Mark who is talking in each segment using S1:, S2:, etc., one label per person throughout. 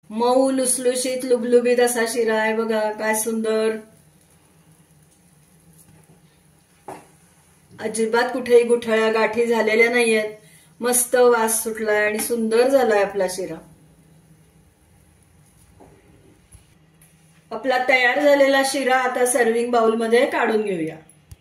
S1: मऊ लुसलुशीत लुबलुबीत असा शिरा आहे बघा, काय सुंदर. अजिबात कुठेही गुठळ्या गाठी झालेल्या नाहीयेत. मस्त वास सुटलाय आणि सुंदर झालाय आपला शिरा. आपला तयार झालेला शिरा आता सर्विंग बाउल मध्ये काढून घेऊया.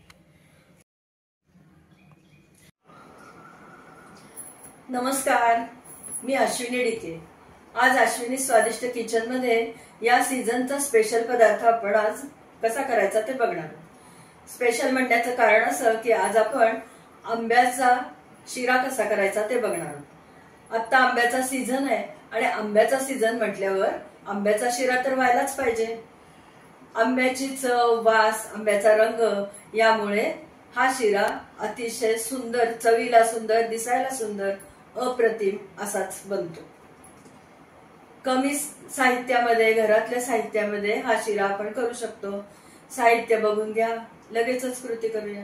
S1: नमस्कार, मी अश्विनी डिके. आज अश्विनी स्वादिष्ट किचन मध्ये या सीझनचा स्पेशल पदार्थ आपण आज कसा करायचा ते बघणार. स्पेशल म्हणण्याचं कारण असं की आज आपण आंब्याचा शिरा कसा करायचा ते बघणार. आता आंब्याचा सीझन आहे आणि आंब्याचा सीझन म्हटल्यावर आंब्याचा शिरा तर व्हायलाच पाहिजे. आंब्याची चव, वास, आंब्याचा रंग यामुळे हा शिरा अतिशय सुंदर, चवीला सुंदर, दिसायला सुंदर, अप्रतिम असाच बनतो. कमी साहित्यामध्ये, घरातल्या साहित्यामध्ये हा शिरा आपण करू शकतो. साहित्य बघून घ्या, लगेचच कृती करूया.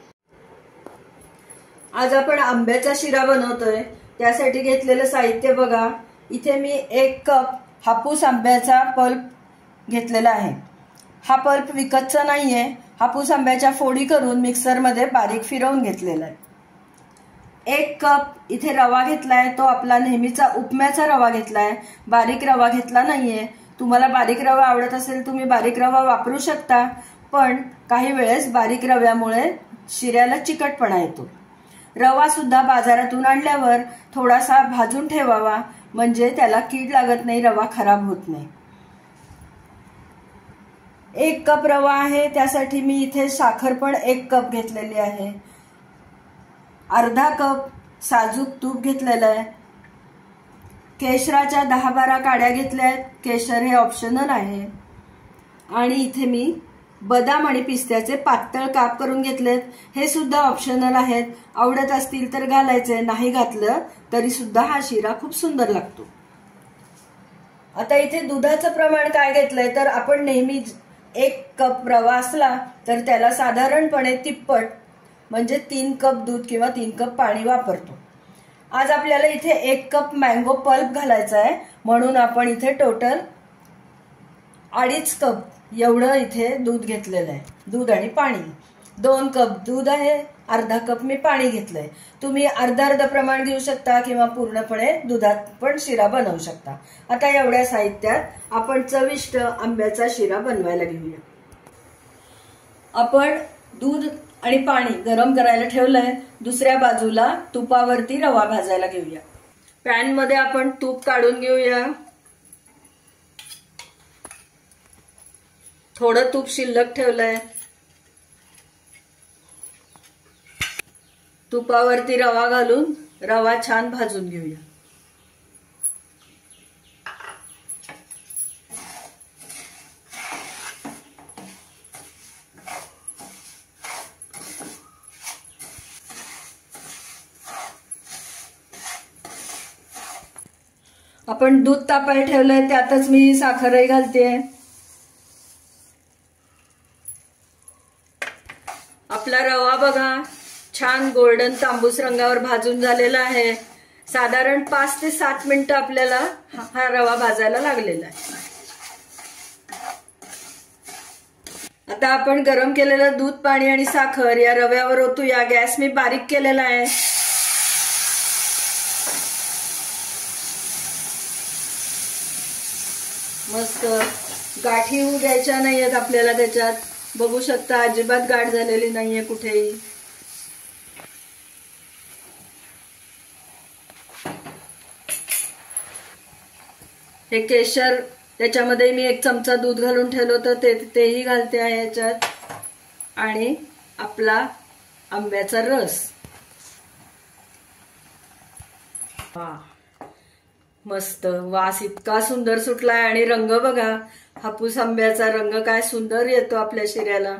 S1: आज आपण आंब्याचा शिरा बनवतोय. त्यासाठी घेतलेलं साहित्य बघा. इथे मी 1 कप हापूस आंब्याचा पल्प घेतलेला आहे. हा पल्प विकतचा नाहीये. हापूस आंब्याच्या फोडी करून मिक्सरमध्ये बारीक फिरवून घेतलेला आहे. 1 कप इथे रवा घेतलाय. तो आपला नेहमीचा उपम्याचा रवा घेतलाय. बारीक रवा घेतला नाहीये. तुम्हाला बारीक रवा आवडत असेल तुम्ही बारीक रवा वापरू शकता, पण काही वेळेस बारीक रव्यामुळे शिऱ्याला चिकटपणा येतो. रवा सुद्धा बाजारातून आणल्यावर थोडासा भाजून ठेवावा, म्हणजे त्याला कीड लागत नाही, रवा खराब होत नाही. 1 कप रवा आहे, त्यासाठी मी इथे साखर पण 1 कप घेतलेली आहे. अर्धा कप साजूक तूप घेतलेलं आहे. केशराच्या 10-12 काड्या घेतल्या आहेत. केशर हे ऑप्शनल आहे. आणि इथे मी बदाम आणि पिस्त्याचे पातळ काप करून घेतलेत. हे सुद्धा ऑप्शनल आहेत. आवडत असतील तर घालायचे, नाही घातलं तरी सुद्धा हा शिरा खूप सुंदर लागतो. आता इथे दुधाचं प्रमाण काय घेतलंय तर आपण नेहमी 1 कप रवा असला तर त्याला साधारणपणे तिप्पट म्हणजे 3 कप दूध किंवा 3 कप पाणी वापरतो. आज आपल्याला इथे 1 कप मँगो पल्प घालायचा आहे, म्हणून आपण इथे टोटल 2.5 कप एवढं इथे दूध घेतलेलं आहे. दूध आणि पाणी 2 कप दूध आहे, अर्धा कप मी पाणी घेतलंय. तुम्ही अर्धा प्रमाण घेऊ शकता किंवा पूर्णपणे दुधात पण शिरा बनवू शकता. आता एवढ्या साहित्यात आपण चविष्ट आंब्याचा शिरा बनवायला घेऊया. आपण दूध आणि पाणी गरम करायला ठेवलंय. दुसऱ्या बाजूला तुपावरती रवा भाजायला घेऊया. पॅन मध्ये आपण तूप काढून घेऊया. थोडं तूप शिल्लक ठेवलंय. तुपावरती रवा घालून रवा छान भाजून घेऊया. आपण दूध तापायला ठेवलंय, त्यातच मी साखरही घालतेय. आपला रवा बघा छान गोल्डन तांबूस रंगावर भाजून झालेला आहे. साधारण 5 ते 7 मिनिटं आपल्याला हा रवा भाजायला लागलेला आहे. आता आपण गरम केलेलं दूध, पाणी आणि साखर या रव्यावर ओतूया. गॅस मी बारीक केलेला आहे. मस्त गाठी होऊ द्यायच्या नाहीयेत आपल्याला. त्याच्यात बघू शकता अजिबात गाठ झालेली नाहीये कुठेही. हे केशर, त्याच्यामध्ये मी 1 चमचा दूध घालून ठेवलं होतं, तेही घालते आहे याच्यात. आणि आपला आंब्याचा रस. मस्त वास इतका सुंदर सुटलाय आणि रंग बघा. हापूस आंब्याचा रंग काय सुंदर येतो आपल्या शिऱ्याला.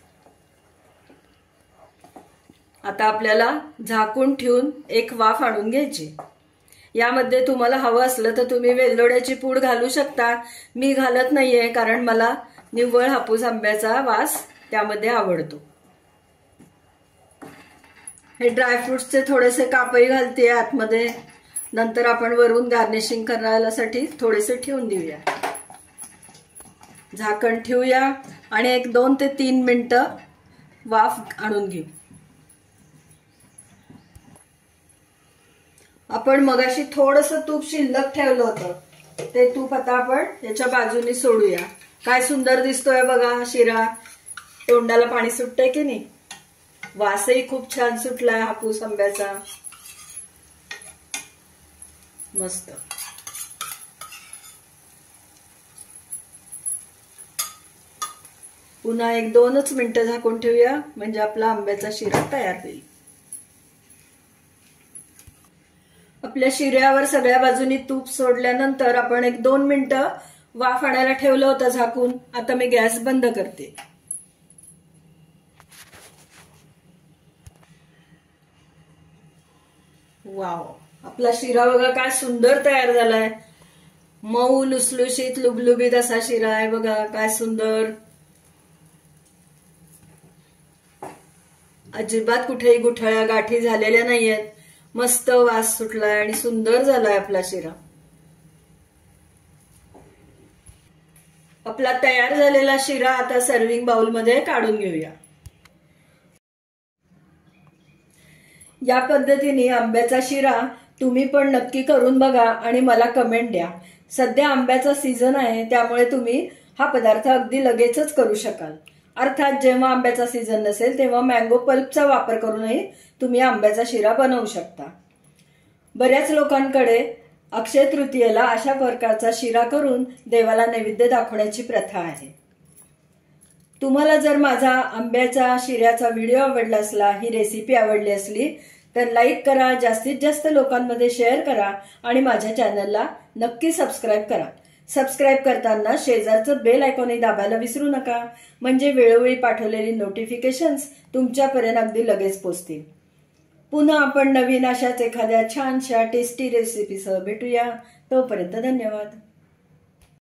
S1: आता आपल्याला झाकून ठेवून 1 वाफ आणून घ्यायची. यामध्ये तुम्हाला हवं असलं तर तुम्ही वेलदोड्याची पूड घालू शकता. मी घालत नाहीये कारण मला निव्वळ हापूस आंब्याचा वास त्यामध्ये आवडतो. हे ड्रायफ्रुट्सचे थोडेसे कापही घालते आतमध्ये. नंतर आपण वरून गार्निशिंग करण्यासाठी थोडेसे ठेवून देऊया. झाकण ठेवूया आणि एक 2 ते 3 मिनिटं वाफ आणून घेऊ. आपण मगाशी थोडंसं तूप शिल्लक ठेवलं होतं, ते तूप आता आपण याच्या बाजूने सोडूया. काय सुंदर दिसतोय बघा शिरा. तोंडाला पाणी सुटतंय की नाही. वासही खूप छान सुटलाय हापूस आंब्याचा. मस्त. पुन्हा 1-2च मिनिटं झाकून ठेवूया, म्हणजे आपला आंब्याचा शिरा तयार होईल. आपल्या शिऱ्यावर सगळ्या बाजूनी तूप सोडल्यानंतर आपण 1-2 मिनिटं वाफ आणायला ठेवलं होतं झाकून. आता मी गॅस बंद करते. वाव, आपला शिरा बघा काय सुंदर तयार झालाय. मऊ लुसलुशीत लुबलुबीत असा शिरा आहे बघा, काय सुंदर. अजिबात कुठेही गुठळ्या गाठी झालेल्या नाहीयेत. मस्त वास सुटलाय आणि सुंदर झालाय आपला शिरा. आपला तयार झालेला शिरा आता सर्विंग बाउल मध्ये काढून घेऊया. या पद्धतीने आंब्याचा शिरा तुम्ही पण नक्की करून बघा आणि मला कमेंट द्या. सध्या आंब्याचा सीझन आहे, त्यामुळे तुम्ही हा पदार्थ अगदी लगेचच करू शकाल. अर्थात जेव्हा आंब्याचा सीझन नसेल तेव्हा मँगो पल्पचा वापर करूनही तुम्ही आंब्याचा शिरा बनवू शकता. बऱ्याच लोकांकडे अक्षय तृतीयेला अशा प्रकारचा शिरा करून देवाला नैवेद्य दाखवण्याची प्रथा आहे. तुम्हाला जर माझा आंब्याच्या शिऱ्याचा व्हिडिओ आवडला असला, ही रेसिपी आवडली असली तर लाईक करा, जास्तीत जास्त लोकांमध्ये शेअर करा आणि माझ्या चॅनलला नक्की सबस्क्राईब करा. सबस्क्राईब करताना शेजारचं बेल आयकॉनही दाबायला विसरू नका, म्हणजे वेळोवेळी पाठवलेली नोटिफिकेशन्स तुमच्यापर्यंत अगदी लगेच पोहोचतील. पुन्हा आपण नवीन अशाच एखाद्या छानशा टेस्टी रेसिपीसह भेटूया. तोपर्यंत धन्यवाद.